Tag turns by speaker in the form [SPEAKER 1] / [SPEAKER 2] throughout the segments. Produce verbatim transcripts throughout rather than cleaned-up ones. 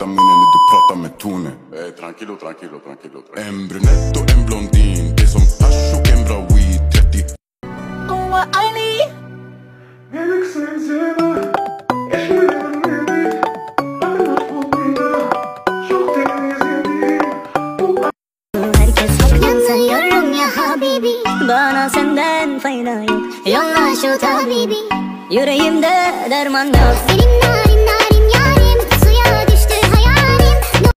[SPEAKER 1] Minnen du pratar med Tone. Eh, tranquilo, tranquilo, tranquilo, tranquilo. En brunett och en blondin. Det är som hasch och en bra weed. trettio.
[SPEAKER 2] Oh, Ali.
[SPEAKER 3] Herkes haklı sanıyorum ya habibi.
[SPEAKER 2] Bana senden fayda yok. Yolla şu tabibi. Yüreğimde derman yok.
[SPEAKER 3] Senin narin narin yarim. Suya düştü hayalim.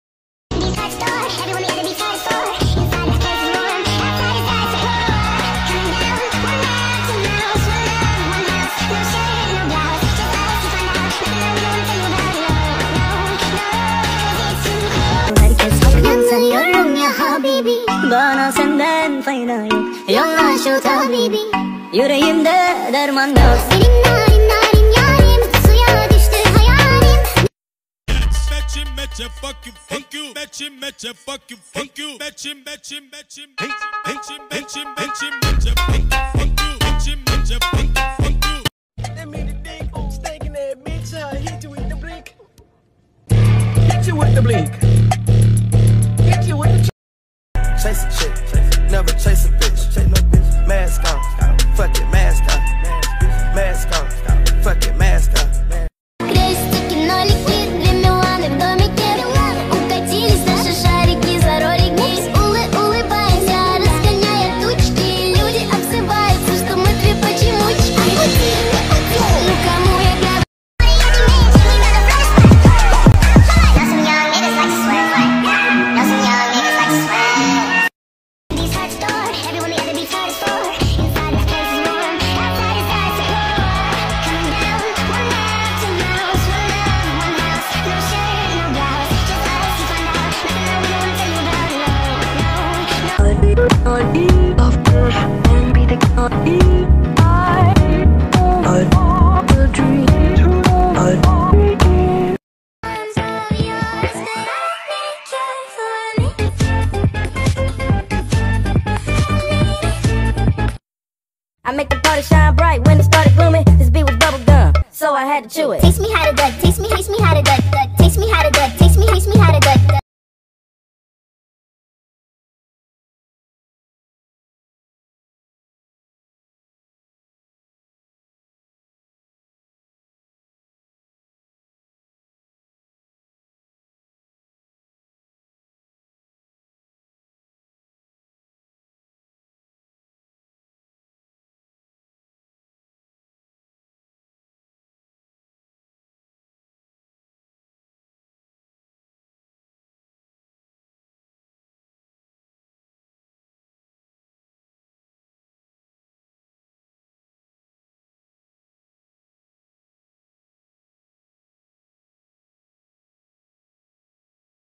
[SPEAKER 2] Herkes haklı
[SPEAKER 3] Sanıyorum ya habibi.
[SPEAKER 2] Bana senden fayda yok.
[SPEAKER 3] Yolla şu tabibi.
[SPEAKER 2] Yüreğimde derman yok.
[SPEAKER 3] Senin narin narin yarim. Suya düştü hayalim.
[SPEAKER 4] Bet him, bet ya, fuck you, fuck you. Bet him, bet ya, fuck you, fuck you. Bet him, bet him, bet him, bet him, bet him, bet him, bet ya, fuck you, fuck you. Bet him, bet ya, fuck you, fuck you.
[SPEAKER 5] That mean the dick, stinking that bitch, I hit you with the blink. Hit you with the blink. Hit you with the. Chase a chick, never chase a bitch. Chase no bitch. Mask on, fuck it, mask on. Mask on, fuck it, mask on.
[SPEAKER 3] Крестики, нолики, две Миланы в домике. Укатились наши шарики за ролики. Улы, улыбаемся, разгоняя тучки. Люди обзываются, что мы две почемучки. Ну кому я говорю?
[SPEAKER 2] I make the party shine bright when it started glooming. This beat was bubble gum, so I had to chew it.
[SPEAKER 3] Taste me how to duck, taste me, taste me how to duck, duck, taste me how to